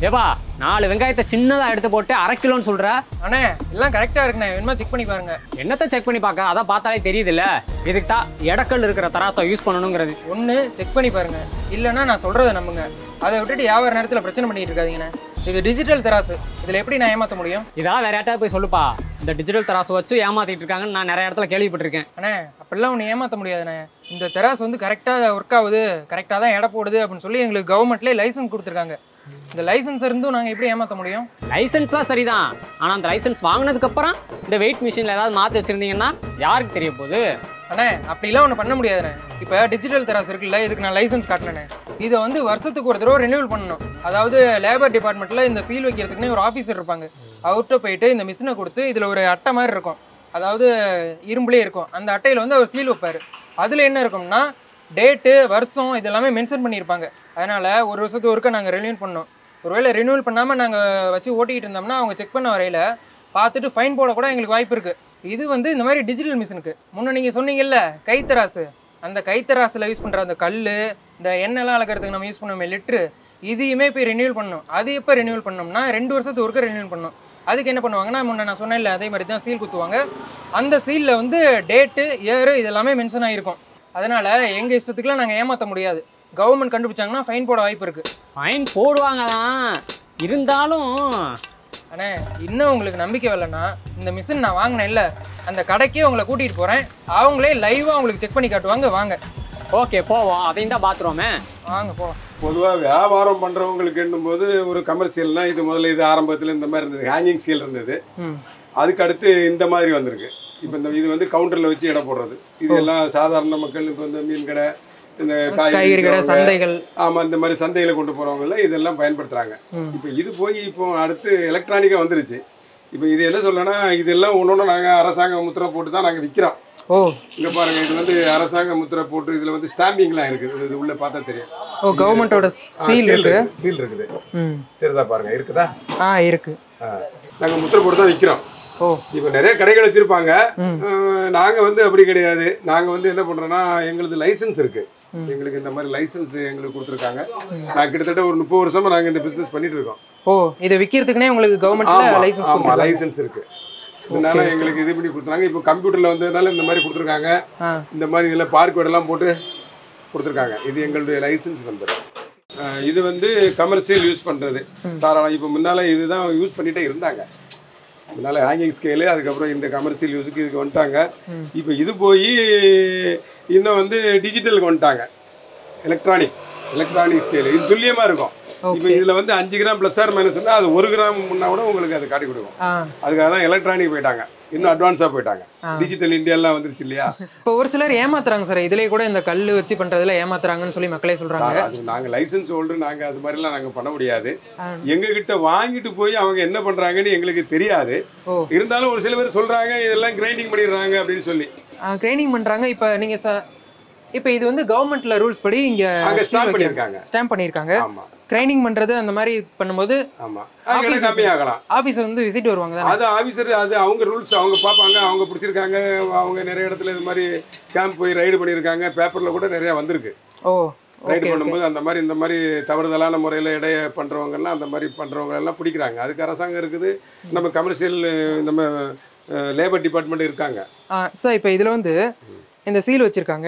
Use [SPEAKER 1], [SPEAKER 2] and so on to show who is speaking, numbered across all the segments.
[SPEAKER 1] ஏப்பா 4 வெங்காயத்தை சின்னதா எடுத்து போட்டு 1/2 கிலோன்னு சொல்ற.
[SPEAKER 2] அண்ணே எல்லாம் கரெக்டா இருக்குண்ணே, வேணுமா செக் பண்ணி பாருங்க.
[SPEAKER 1] என்னத்தை செக் பண்ணி பார்க்க, அதான் பார்த்தாலே தெரியுதுல்ல. இதுக்கு தான் எடக்கல் இருக்கிற தராசை யூஸ் பண்ணணுங்கிறது.
[SPEAKER 2] ஒன்று செக் பண்ணி பாருங்க, இல்லைன்னா நான் சொல்றதை நம்புங்க. அதை விட்டுட்டு வியாபார நேரத்தில் பிரச்சனை பண்ணிட்டு இருக்காதீங்கண்ணே. இது டிஜிட்டல் தராசு, இதில் எப்படி நான் ஏமாற்ற முடியும்?
[SPEAKER 1] இதெல்லாம் வேற யார்ட்டாவது போய் சொல்லுப்பா. இந்த டிஜிட்டல் தராசு வச்சு ஏமாத்திட்டு இருக்காங்கன்னு நான் நிறைய இடத்துல கேள்விப்பட்டிருக்கேன்.
[SPEAKER 2] அண்ணே அப்படிலாம் ஒன்று ஏமாற்ற முடியாதுண்ணே. இந்த தராசு வந்து கரெக்டாக ஒர்க் ஆகுது, கரெக்டாக தான் எடை போடுது அப்படின்னு சொல்லி எங்களுக்கு கவர்மெண்ட்லேயே லைசன்ஸ் கொடுத்துருக்காங்க. இந்த லைசன்ஸ் இருந்தும் நாங்கள் எப்படி ஏமாற்ற முடியும்?
[SPEAKER 1] லைசன்ஸ்லாம் சரிதான், ஆனால் அந்த லைசன்ஸ் வாங்கினதுக்கப்புறம் இந்த வெயிட் மிஷினில் ஏதாவது மாற்றி வச்சுருந்தீங்கன்னா யாருக்கு தெரிய போகுது?
[SPEAKER 2] அண்ணே அப்படிலாம் ஒன்று பண்ண முடியாதுண்ணே. இப்போ டிஜிட்டல் தராசு இருக்குல்ல, இதுக்கு நான் லைசன்ஸ் காட்டினேன். இதை வந்து வருஷத்துக்கு ஒரு தடவை ரெனியூவல் பண்ணணும். அதாவது லேபர் டிபார்ட்மெண்ட்டில் இந்த சீல் வைக்கிறதுக்குன்னே ஒரு ஆஃபீஸர் இருப்பாங்க. அவர்கிட்ட போயிட்டு இந்த மிஷினை கொடுத்து இதில் ஒரு அட்டை மாதிரி இருக்கும், அதாவது இரும்புலேயே இருக்கும். அந்த அட்டையில் வந்து அவர் சீல் வைப்பார். அதில் என்ன இருக்கும்னா டேட்டு, வருஷம் இதெல்லாமே மென்ஷன் பண்ணியிருப்பாங்க. அதனால் ஒரு வருஷத்துக்கு ஒருக்கா நாங்கள் ரெனியூல் பண்ணோம். ஒருவேளை ரெனியூல் பண்ணாமல் நாங்கள் வச்சு ஓட்டிக்கிட்டு இருந்தோம்னா அவங்க செக் பண்ண வரையில் பார்த்துட்டு ஃபைன் போட கூட எங்களுக்கு வாய்ப்பு இருக்குது. இது வந்து இந்த மாதிரி டிஜிட்டல் மிஷினுக்கு. முன்னே நீங்கள் சொன்னீங்கல்ல கைத்தராசு, அந்த கைத்தராசில் யூஸ் பண்ணுற அந்த கல், இந்த எண்ணெய்லாம் அளக்கிறதுக்கு நம்ம யூஸ் பண்ணுவோமே லிட்ரு, இதையுமே போய் ரெனியூல் பண்ணணும். அது எப்போ ரெனியூல் பண்ணோம்னா 2 வருஷத்துக்கு ஒருக்கா ரெனியூல் பண்ணணும். அதுக்கு என்ன பண்ணுவாங்கன்னா, முன்னே நான் சொன்னேன் இல்லை, அதே மாதிரி தான் சீல் குத்துவாங்க. அந்த சீலில் வந்து டேட்டு, இயரு இதெல்லாமே மென்ஷன் ஆகிருக்கும். அதனால் எங்கள் இஷ்டத்துக்குலாம் நாங்கள் ஏமாற்ற முடியாது. கவர்மெண்ட் கண்டுபிடிச்சாங்கன்னா ஃபைன் போட வாய்ப்பு இருக்குது.
[SPEAKER 1] ஃபைன் போடுவாங்க தான், இருந்தாலும்
[SPEAKER 2] அண்ணே இன்னும் உங்களுக்கு நம்பிக்கை வரலன்னா இந்த மிஷின் நான் வாங்கினேன் இல்லை, அந்த கடைக்கே உங்களை கூட்டிகிட்டு போகிறேன். அவங்களே லைவாக உங்களுக்கு செக் பண்ணி காட்டுவாங்க. வாங்க.
[SPEAKER 1] ஓகே போவோம், அதையும் தான் பார்த்துருவோமே.
[SPEAKER 2] வாங்க போவோம்.
[SPEAKER 3] பொதுவாக வியாபாரம் பண்ணுறவங்களுக்கு என்னும்போது ஒரு கமர்ஷியல்னால் இது முதல்ல இது ஆரம்பத்தில் இந்த மாதிரி இருந்தது, ஹேங்கிங் ஸ்கேல் இருந்தது. அதுக்கு அடுத்து இந்த மாதிரி வந்திருக்கு. இப்போ இந்த இது வந்து கவுண்டரில் வச்சு எடை போடுறது. இது எல்லாம் சாதாரண மக்கள் இப்போ இந்த மீன் கடை, இந்த
[SPEAKER 2] காய்கறி கடை, சந்தைகள்,
[SPEAKER 3] ஆமாம் இந்த மாதிரி சந்தையில் கொண்டு போகிறவங்கள இதெல்லாம் பயன்படுத்துகிறாங்க. இப்போ இது போய் இப்போ அடுத்து எலக்ட்ரானிக்காக வந்துருச்சு. இப்போ இது என்ன சொல்லனா, இதெல்லாம் ஒன்று நாங்கள் அரசாங்க முத்திரை போட்டு தான் நாங்கள் விற்கிறோம்.
[SPEAKER 2] ஓ
[SPEAKER 3] இங்கே பாருங்கள், இது வந்து அரசாங்க முத்திரை போட்டு இதில் வந்து ஸ்டாம்பிங்லாம் இருக்குது. இது உள்ளே பார்த்தா தெரியும்.
[SPEAKER 2] ஓ கவர்மெண்ட்டோட சீல் இருக்குது.
[SPEAKER 3] சீல் இருக்குது, தெரியுதா பாருங்கள், இருக்குதா?
[SPEAKER 2] இருக்குது.
[SPEAKER 3] நாங்கள் முத்திரை போட்டு தான் விற்கிறோம்.
[SPEAKER 2] ஓ
[SPEAKER 3] இப்போ நிறைய கடைகள் வச்சுருப்பாங்க. நாங்கள் வந்து அப்படி கிடையாது. நாங்கள் வந்து என்ன பண்ணுறோன்னா, எங்களுக்கு லைசன்ஸ் இருக்குது. எங்களுக்கு இந்த மாதிரி லைசன்ஸ் எங்களுக்கு கொடுத்துருக்காங்க. நான் கிட்டத்தட்ட ஒரு 30 வருஷமாக நாங்கள் இந்த பிஸ்னஸ் பண்ணிட்டு இருக்கோம்.
[SPEAKER 2] ஓ இதை விற்கிறதுக்குனே உங்களுக்கு கவர்மெண்ட்ல லைசன்ஸ்?
[SPEAKER 3] ஆமாம் லைசன்ஸ் இருக்குது. இதனால எங்களுக்கு இது பண்ணி கொடுத்துருக்காங்க. இப்போ கம்ப்யூட்டரில் வந்ததுனால இந்த மாதிரி கொடுத்துருக்காங்க. இந்த மாதிரி இதில் பார்க்கோடெல்லாம் போட்டு கொடுத்துருக்காங்க. இது எங்களுடைய லைசன்ஸ் நம்பர். இது வந்து கமர்ஷியல் யூஸ் பண்ணுறது தாராளம். இப்போ முன்னால் இதுதான் யூஸ் பண்ணிகிட்டே இருந்தாங்க. முன்னால் ஹேங்கிங் ஸ்கேலு, அதுக்கப்புறம் இந்த கமர்ஷியல் யூஸுக்கு இதுக்கு வந்துட்டாங்க. இப்போ இது போய் இன்னும் வந்து டிஜிட்டலுக்கு வந்துட்டாங்க. எலக்ட்ரானிக் ஸ்கேலு இது துல்லியமாக இருக்கும். இப்போ இதில் வந்து 5 கிராம் ப்ளஸ் ஆர் மைனஸ்னா அது 1 கிராம் முன்னா கூட உங்களுக்கு அது காட்டி கொடுக்கும். அதுக்காக தான் எலக்ட்ரானிக் போயிட்டாங்க, இன்னும் அட்வான்ஸாக போயிட்டாங்க. டிஜிட்டல் இந்தியாலாம் வந்துருச்சு இல்லையா?
[SPEAKER 2] இப்போ ஒரு சிலர் ஏமாத்துறாங்க சார், இதுலேயே கூட இந்த கல் வச்சு பண்ணுறதுல ஏமாத்துறாங்கன்னு சொல்லி மக்களே சொல்கிறாங்க.
[SPEAKER 3] அது நாங்கள் லைசன்ஸ் ஹோல்டர், நாங்கள் அது மாதிரிலாம் நாங்கள் பண்ண முடியாது. எங்ககிட்ட வாங்கிட்டு போய் அவங்க என்ன பண்ணுறாங்கன்னு எங்களுக்கு தெரியாது. இருந்தாலும் ஒரு சில பேர் சொல்கிறாங்க இதெல்லாம் கிரைண்டிங் பண்ணிடுறாங்க அப்படின்னு சொல்லி.
[SPEAKER 2] கிரைண்டிங் பண்ணுறாங்க. இப்போ நீங்கள் இப்போ இது வந்து கவர்மெண்ட்ல ரூல்ஸ் படி இங்கே ஸ்டாம்ப் பண்ணியிருக்காங்க. கிரைண்டிங் பண்ணுறது அந்த மாதிரி பண்ணும்போது
[SPEAKER 3] கம்மியாகலாம்.
[SPEAKER 2] ஆஃபீஸர் வந்து விசிட் வருவாங்க.
[SPEAKER 3] அது ஆஃபீஸர், அது அவங்க ரூல்ஸ் அவங்க பார்ப்பாங்க. அவங்க பிடிச்சிருக்காங்க. அவங்க நிறைய இடத்துல இது மாதிரி கேம்ப் போய் ரைடு பண்ணியிருக்காங்க. பேப்பரில் கூட நிறையா வந்திருக்கு. ரைடு பண்ணும்போது அந்த மாதிரி இந்த மாதிரி தவறுதலான முறையில் இடைய பண்ணுறவங்கலாம், அந்த மாதிரி பண்ணுறவங்க எல்லாம் பிடிக்கிறாங்க. அதுக்கு அரசாங்கம் இருக்குது, நம்ம கமர்ஷியல் நம்ம லேபர் டிபார்ட்மெண்ட் இருக்காங்க.
[SPEAKER 2] சார் இப்போ இதில் வந்து இந்த சீல் வச்சுருக்காங்க.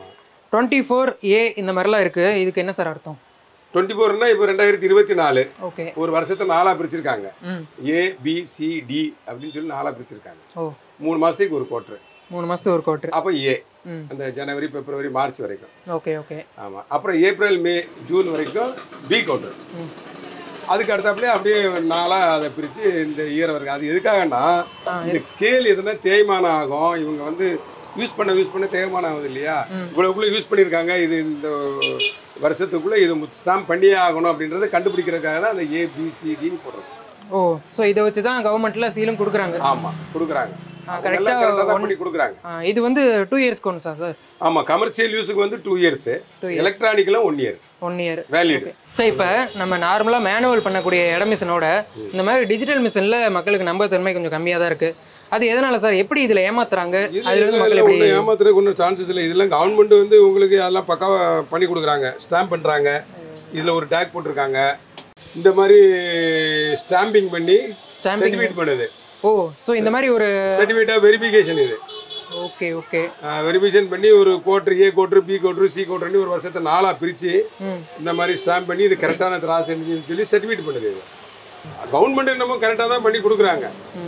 [SPEAKER 2] 24A இந்த மாதிரிலாம் இருக்குது. இதுக்கு என்ன சார் அர்த்தம்?
[SPEAKER 3] 24னா இப்போ 2024.
[SPEAKER 2] ஓகே.
[SPEAKER 3] ஒரு வருஷத்தை 4ஆக பிரிச்சிருக்காங்க. ABCD அப்படின்னு சொல்லி 4ஆக பிரிச்சிருக்காங்க. 3 மாதத்துக்கு ஒரு குவார்ட்ரு.
[SPEAKER 2] 3 மாதத்துக்கு ஒரு குவார்ட்ரு.
[SPEAKER 3] அப்போ ஏ அந்த ஜனவரி, பிப்ரவரி, மார்ச் வரைக்கும்.
[SPEAKER 2] ஓகே.
[SPEAKER 3] ஆமாம். அப்புறம் ஏப்ரல், மே, ஜூன் வரைக்கும் பி குவார்ட்ரு. அதுக்கு அடுத்தாப்புலேயே அப்படியே 4ஆக அதை பிரித்து இந்த இயர் வரைக்கும். அது எதுக்காகன்னா, இந்த ஸ்கேல் எதுனா தேய்மானம் ஆகும். இவங்க வந்து யூஸ் பண்ண தேய்மானம் ஆகுது இல்லையா? இவ்வளோக்குள்ளே யூஸ் பண்ணியிருக்காங்க. இது இந்த வருஷத்துக்குள்ளே இது ஸ்டாம்ப் பண்ணியே ஆகணும் அப்படின்றத கண்டுபிடிக்கிறதுக்காக தான் அந்த ABCDன்னு போடுறது.
[SPEAKER 2] ஓ ஸோ இதை வச்சு தான் கவர்மெண்ட்டில் சீலும் கொடுக்குறாங்க.
[SPEAKER 3] ஆமாம் கொடுக்குறாங்க.
[SPEAKER 2] கரெக்டாக
[SPEAKER 3] பண்ணி கொடுக்குறாங்க.
[SPEAKER 2] இது வந்து 2 இயர்ஸ்க்கு ஒன்று சார்?
[SPEAKER 3] ஆமாம். கமர்ஷியல் யூஸுக்கு வந்து 2 இயர்ஸ், எலக்ட்ரானிக்கெலாம் 1 இயர்.
[SPEAKER 2] 1 year
[SPEAKER 3] valid.
[SPEAKER 2] சார் இப்போ நம்ம நார்மலாக மேனுவல் பண்ணக்கூடிய இட மிஷினோட இந்த மாதிரி டிஜிட்டல் மிஷினில் மக்களுக்கு நம்பத்தன்மை கொஞ்சம் கம்மியாக தான் இருக்குது. அது எதனால சார்? எப்படி இதில் ஏமாத்துறாங்க? அதுலேருந்து மக்கள் எப்படி
[SPEAKER 3] ஏமாத்துறதுக்கு ஒன்றும் சான்சஸ் இல்லை. இதெல்லாம் கவர்மெண்ட் வந்து உங்களுக்கு அதெல்லாம் பக்காவாக பண்ணி கொடுக்குறாங்க. ஸ்டாம்ப் பண்ணுறாங்க. இதில் ஒரு டேக் போட்டிருக்காங்க. இந்த மாதிரி ஸ்டாம்பிங் பண்ணி சர்டிஃபிகேட் பண்ணுது.
[SPEAKER 2] ஓ, ஸோ இந்த மாதிரி ஒரு
[SPEAKER 3] சர்டிஃபிகேட் ஆஃப் வெரிஃபிகேஷன் இது.
[SPEAKER 2] Okay okay.
[SPEAKER 3] வெரிஃபிகேஷன் பண்ணி ஒரு கோட்ரு, ஏ கோட்ரு, பி கோட்ரு, சி கோட்ருன்னு ஒரு வருஷத்தை 4ஆ பிரித்து இந்த மாதிரி ஸ்டாம்ப் பண்ணி இது கரெக்டான திராசுன்னு சொல்லி சர்டிஃபிகேட் பண்ணுது. இது கவர்மெண்ட் நம்ம கரெக்டாக தான் பண்ணி கொடுக்குறாங்க,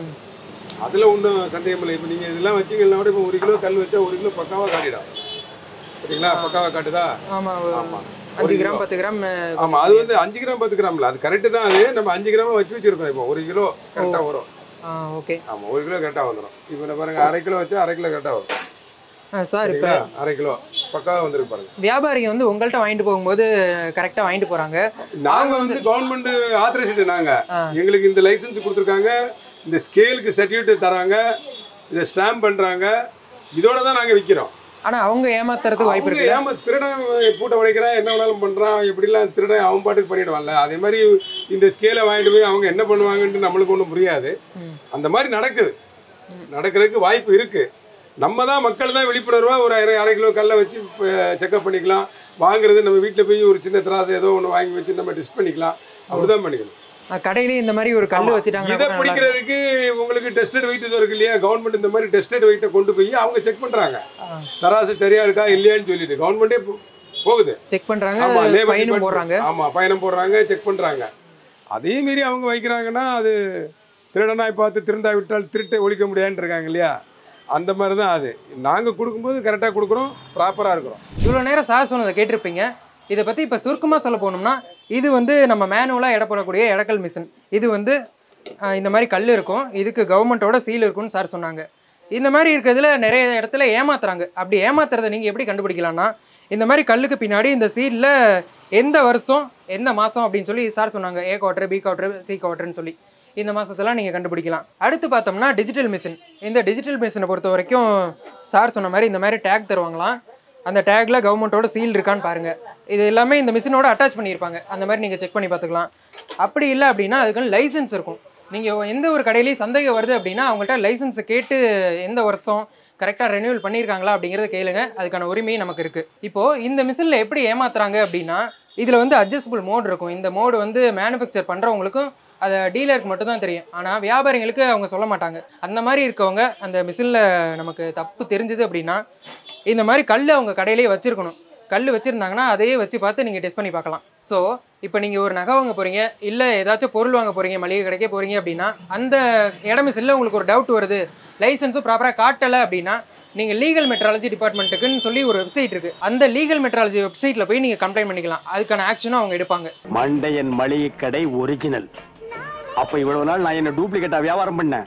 [SPEAKER 3] அதில் ஒன்றும் சந்தேகம் இல்லை. இப்போ நீங்கள் இதெல்லாம் வச்சிங்கன்னா கூட இப்போ 1 கிலோ கல் வச்சா 1 கிலோ பக்காவாக காட்டிடும். சரிங்களா? பக்காவாக காட்டுதா?
[SPEAKER 2] ஆமாம் ஆமாம். 5 கிராம் 10 கிராம்.
[SPEAKER 3] ஆமாம், அது வந்து 5 கிராம் 10 கிராம்ல அது கரெக்டு தான். அது நம்ம 5 கிராமாக வச்சுருக்கோம். இப்போ 1 கிலோ கரெக்டாக வரும்.
[SPEAKER 2] ஓகே.
[SPEAKER 3] ஆமாம், 1 கிலோ கரெக்டாக வந்துடும். இப்போ நான் பாருங்க, 1/2 கிலோ வச்சா 1/2 கிலோ கரெக்டாக வரும்.
[SPEAKER 2] சார் இப்போ
[SPEAKER 3] 1/2 கிலோ பக்காவாக வந்துருக்கு பாருங்க.
[SPEAKER 2] வியாபாரிங்க வந்து உங்கள்கிட்ட வாங்கிட்டு போகும்போது கரெக்டாக வாங்கிட்டு போகிறாங்க.
[SPEAKER 3] நாங்கள் வந்து கவர்மெண்ட் ஆத்தரைஸ்டு, நாங்கள் எங்களுக்கு இந்த லைசன்ஸ் கொடுத்துருக்காங்க, இந்த ஸ்கேலுக்கு சர்டிஃபிகேட் தராங்க, இதை ஸ்டாம்ப் பண்ணுறாங்க, இதோட தான் நாங்கள் விற்கிறோம்.
[SPEAKER 2] ஆனால் அவங்க ஏமாத்துறதுக்கு வாய்ப்பு இருக்கு.
[SPEAKER 3] திருடன் பூட்டை உடைக்கிறான், என்ன வேணாலும் பண்ணுறான், எப்படிலாம் திருடன் அவன் பாட்டுக்கு பண்ணிடுவான்ல. அதே மாதிரி இந்த ஸ்கேலை வாங்கிட்டு போய் அவங்க என்ன பண்ணுவாங்கன்ட்டு நம்மளுக்கு ஒன்றும் புரியாது. அந்த மாதிரி நடக்கிறதுக்கு வாய்ப்பு இருக்குது. நம்ம தான் மக்கள் தான் விழிப்புணர்வாக ஒரு 1/2 கிலோ கல்லை வச்சு செக்அப் பண்ணிக்கலாம். வாங்குறது நம்ம வீட்டில் போய் ஒரு சின்ன திராசை ஏதோ ஒன்று வாங்கி வச்சு நம்ம டெஸ்ட் பண்ணிக்கலாம். அப்படிதான் பண்ணிக்கணும்.
[SPEAKER 2] கடையிலேயே இந்த மாதிரி ஒரு கல் வச்சுட்டாங்க.
[SPEAKER 3] இதை பிடிக்கிறதுக்கு உங்களுக்கு டெஸ்டட் வெயிட் இது இருக்கு இல்லையா, கவர்மெண்ட் இந்த மாதிரி டெஸ்டட் வெயிட்டை கொண்டு போய் அவங்க செக் பண்ணுறாங்க, தராசு சரியா இருக்கா இல்லையான்னு சொல்லிட்டு கவர்மெண்டே போகுது, செக் பண்ணுறாங்க. பயணம் போடுறாங்க. ஆமாம், பயணம் போடுறாங்க, செக் பண்ணுறாங்க. அதே மீறி அவங்க வைக்கிறாங்கன்னா அது திருடனாய் பார்த்து திருந்தா விட்டால் திருட்டை ஒழிக்க முடியாதுன்னு இருக்காங்க இல்லையா, அந்த மாதிரி தான். அது நாங்கள் கொடுக்கும்போது கரெக்டாக கொடுக்குறோம், ப்ராப்பராக இருக்கிறோம்.
[SPEAKER 2] இவ்வளோ நேரம் சார் சொன்னதை கேட்டிருப்பீங்க. இதை பற்றி இப்போ சுருக்கமாக சொல்ல போனோம்னா, இது வந்து நம்ம மேனுவலாக இடப்படக்கூடிய இடக்கல் மிஷின். இது வந்து இந்த மாதிரி கல் இருக்கும், இதுக்கு கவர்மெண்ட்டோட சீல் இருக்கும்னு சார் சொன்னாங்க. இந்த மாதிரி இருக்கிறதுல நிறைய இடத்துல ஏமாத்துறாங்க. அப்படி ஏமாத்துறதை நீங்கள் எப்படி கண்டுபிடிக்கலாம்னா, இந்த மாதிரி கல்லுக்கு பின்னாடி இந்த சீலில் எந்த வருஷம் எந்த மாதம் அப்படின்னு சொல்லி சார் சொன்னாங்க. A quarter, B quarter, C குவார்டர்னு சொல்லி இந்த மாதத்தெல்லாம் நீங்கள் கண்டுபிடிக்கலாம். அடுத்து பார்த்தோம்னா டிஜிட்டல் மிஷின். இந்த டிஜிட்டல் மிஷினை பொறுத்த வரைக்கும் சார் சொன்ன மாதிரி இந்த மாதிரி டேக் தருவாங்களாம். அந்த டேக்கில் கவர்மெண்ட்டோட சீல் இருக்கான்னு பாருங்கள். இது எல்லாமே இந்த மிஷினோட அட்டாச் பண்ணியிருப்பாங்க. அந்த மாதிரி நீங்கள் செக் பண்ணி பார்த்துக்கலாம். அப்படி இல்லை அப்படின்னா அதுக்குன்னு லைசன்ஸ் இருக்கும். நீங்கள் எந்த ஒரு கடையிலையும் சந்தேகம் வருது அப்படின்னா அவங்கள்ட்ட லைசன்ஸை கேட்டு எந்த வருஷம் கரெக்டாக ரெனியூவல் பண்ணியிருக்காங்களா அப்படிங்கிறத கேளுங்க. அதுக்கான உரிமையும் நமக்கு இருக்குது. இப்போது இந்த மிஷினில் எப்படி ஏமாத்துறாங்க அப்படின்னா, இதில் வந்து அட்ஜஸ்டபிள் மோட் இருக்கும். இந்த மோடு வந்து மேனுஃபேக்சர் பண்ணுறவங்களுக்கும் அதை டீலருக்கு மட்டும்தான் தெரியும். ஆனால் வியாபாரிகளுக்கு அவங்க சொல்ல மாட்டாங்க. அந்த மாதிரி இருக்கவங்க அந்த மிஷினில் நமக்கு தப்பு தெரிஞ்சுது அப்படின்னா இந்த மாதிரி கல் அவங்க கடையிலேயே வச்சுருக்கணும். கல் வச்சுருந்தாங்கன்னா அதையே வச்சு பார்த்து நீங்கள் டெஸ்ட் பண்ணி பார்க்கலாம். ஸோ இப்போ நீங்கள் ஒரு நகை வாங்க போகிறீங்க, இல்லை ஏதாச்சும் பொருள் வாங்க போகிறீங்க, மளிகை கடைக்கே போகிறீங்க அப்படின்னா அந்த இடம் மிஷினில் உங்களுக்கு ஒரு டவுட் வருது, லைசன்ஸும் ப்ராப்பராக காட்டலை அப்படின்னா நீங்கள் லீகல் மெட்ராலஜி டிபார்ட்மெண்ட்டுக்குன்னு சொல்லி ஒரு வெப்சைட் இருக்குது. அந்த லீகல் மெட்ராலஜி வெப்சைட்டில் போய் நீங்கள் கம்ப்ளைண்ட் பண்ணிக்கலாம். அதுக்கான ஆக்ஷனும் அவங்க எடுப்பாங்க.
[SPEAKER 4] மண்டையன் மளிகை கடை ஒரிஜினல். அப்போ இவ்வளவு நாள் நான் என்ன டூப்ளிகேட்டா வியாபாரம் பண்ணேன்.